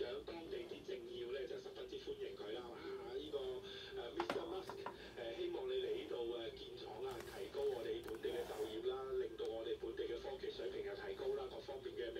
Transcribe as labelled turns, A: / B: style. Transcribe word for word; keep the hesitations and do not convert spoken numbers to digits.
A: 長當地啲政要咧就十分之歡迎佢啦。啊，呢、這個誒 Mister Musk 誒希望你嚟呢度誒建廠啊，提高我哋本地嘅就業啦，令到我哋本地嘅科技水平又提高啦，各方面嘅。